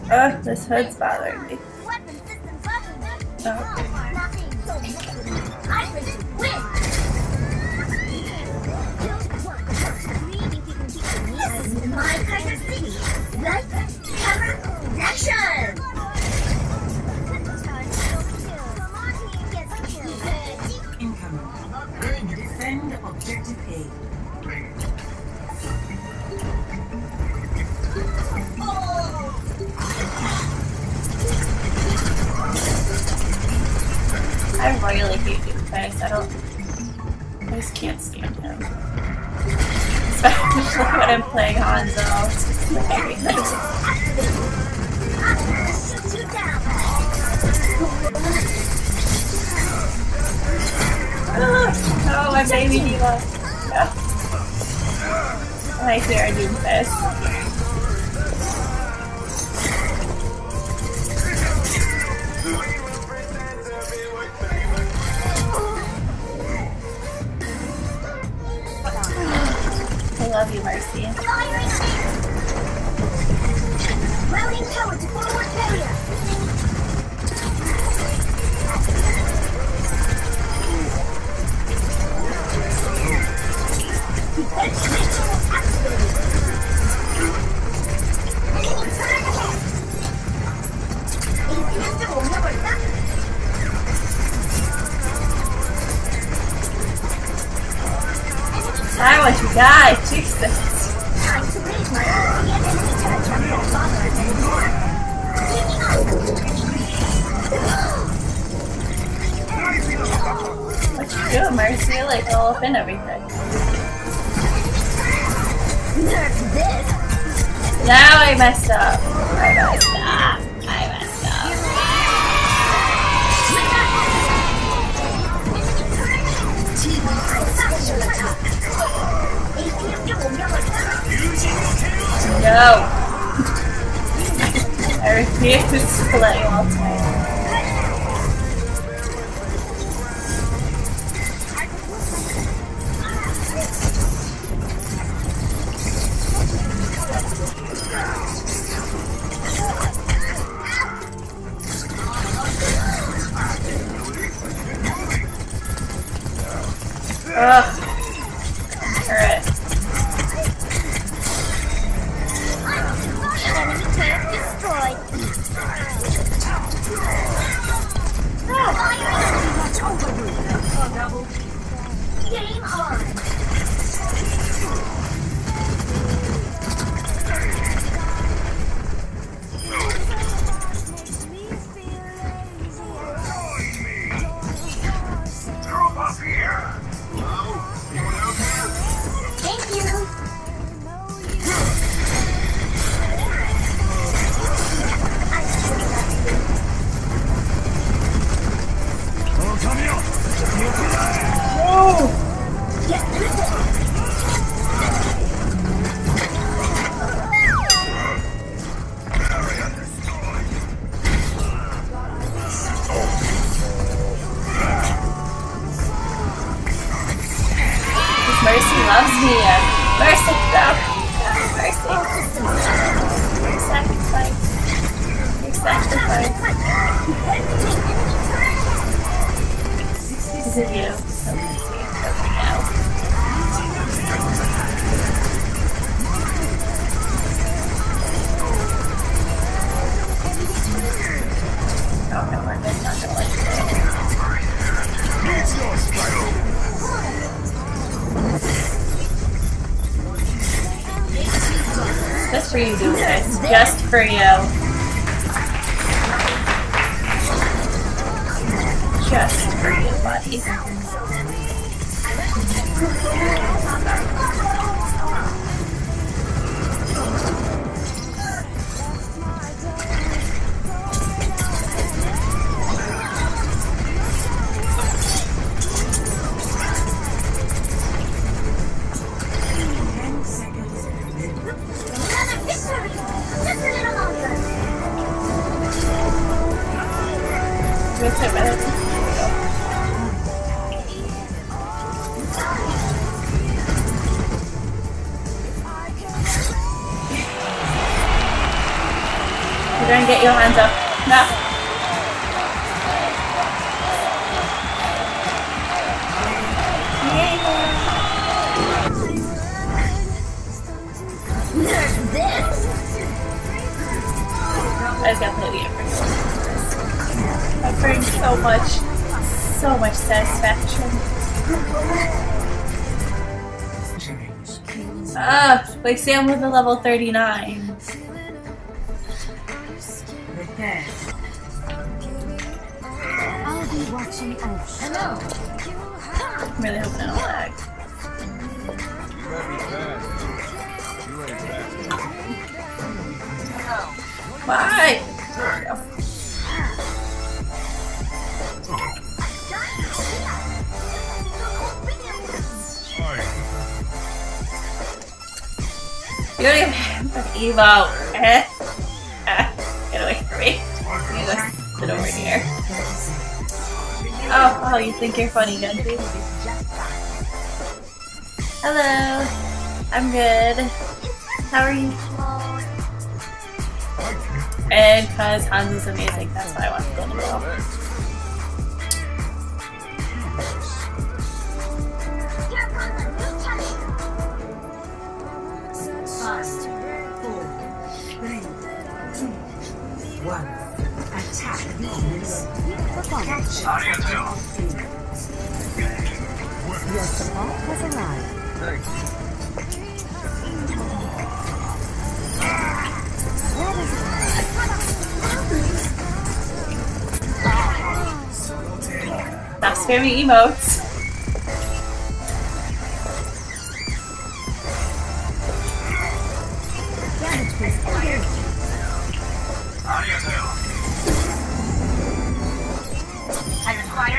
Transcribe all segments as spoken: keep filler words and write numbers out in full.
Ugh, this hood's bothering me. Oh. My kind of city. Light, camera, action! Incoming. Going to defend objective A. I really hate D.va. I don't. I just can't stand him. Especially when I'm playing hanzo. It's like everything. Oh, my baby D.va. Yeah. I fear I do this. I love you, Mercy. Routing power to forward barrier. I want to die, Jesus. Time to raise my army and enemy turret from their bombers anymore. Taking What you doing, Mercy? Like all up in everything. Nerf this. Now I messed up. I messed up. I messed up. No. I refuse to let you all die. Ugh. Alright. Enemy turret destroyed. Game on. Thank you. Oh! Get through this. Mercy loves me. Uh, Mercy, no. Mercy. Your sacrifice. Your sacrifice. Because of you. So easy. Okay, now. Oh no, I'm not gonna let you go. Just for you, guys. Just for you. Just for you, buddy. What's it, brother? You're gonna get your hands up. No. Yeah. There's this. I just gotta play the effort. That brings so much, so much satisfaction. Ah, like Sam with a level thirty-nine. Prepare. I'll be watching out. Hello. I'm really hoping I don't lag. Why? You don't even have an evo. Eh? Ah, get away from me. You go sit over here. Oh, oh, you think you're funny, Gunty? Hello. I'm good. How are you? And cause Hanzo's amazing, that's why I want to go in the middle. Five, four, three, two, one. Attack these. Your support has arrived. Thanks. Stop spamming emotes. I require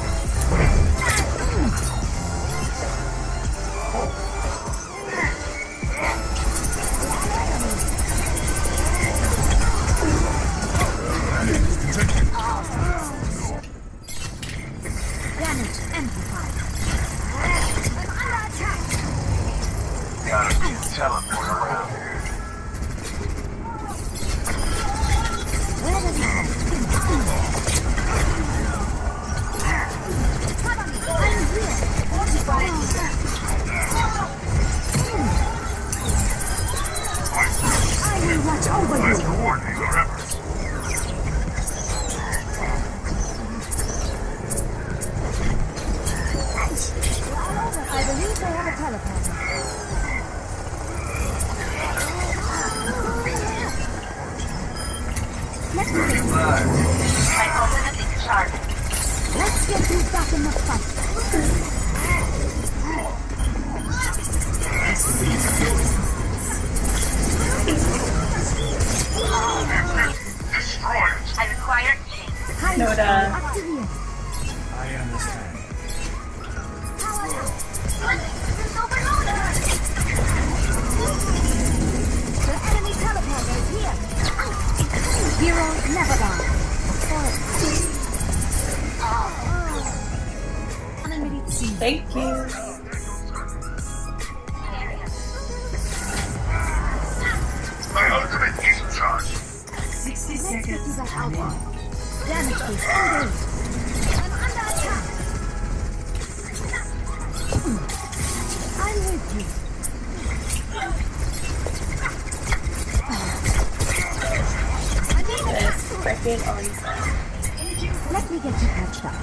damage amplified. I'm under attack. Gotta be a teleport around here. Where does it go? I'm here. I will watch over you. Let's coordinate our efforts. I believe they have a teleporter. Let me get you. My ultimate is charged. Let's get you back in the fight. Destroy it. I require Noda. activate. I understand. The enemy teleporter is here. Heroes never die. Thank you. My ultimate is in charge. sixty seconds. Damage boost engaged. I'm under attack. I'm with you. This freaking always. Let me get you patched up.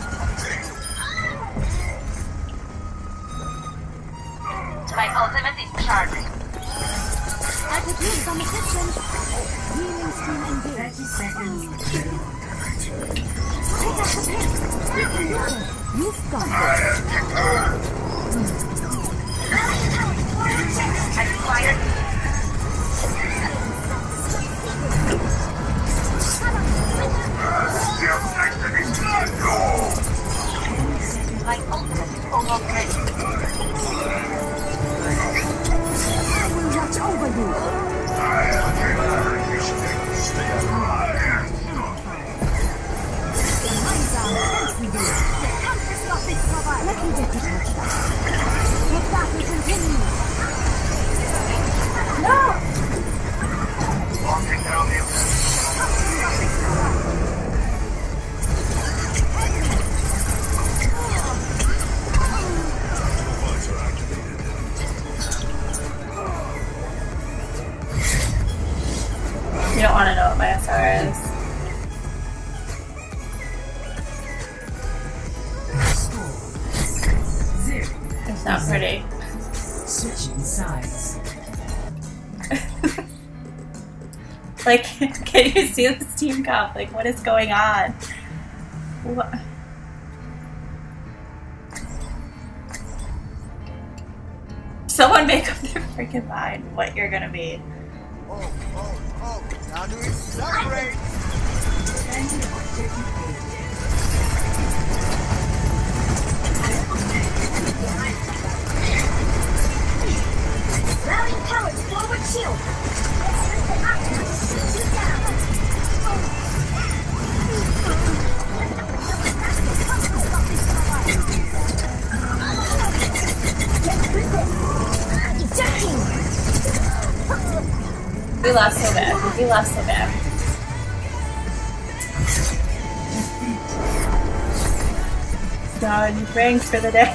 My ultimate is charging. I could use some assistance. Healing stream engaged. thirty seconds. Pick up the pin. You can do it. You've got it. I require. Still next to me. Go. My ultimate is almost ready. I will watch over you. I am you should stay alive. Let me get you touched up. The battle continues. No! Walking down the You don't want to know what my S R is. It's not pretty. Switching sides. Like, can you see the Steam Cup? Like, what is going on? What? Someone make up their freaking mind what you're gonna be. Oh, oh, oh, now do we celebrate? Rally cowards, forward shield. We lost so bad. We lost so bad. Done. Ranks for the day.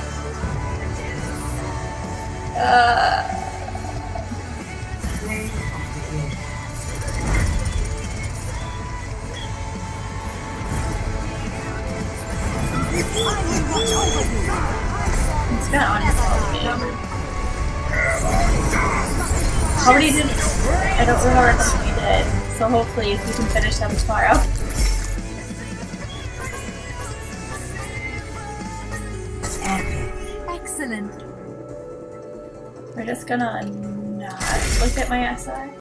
Uh. It's been on his phone. How many did I don't remember how many we did, so hopefully we can finish them tomorrow. Excellent. We're just gonna not look at my S I.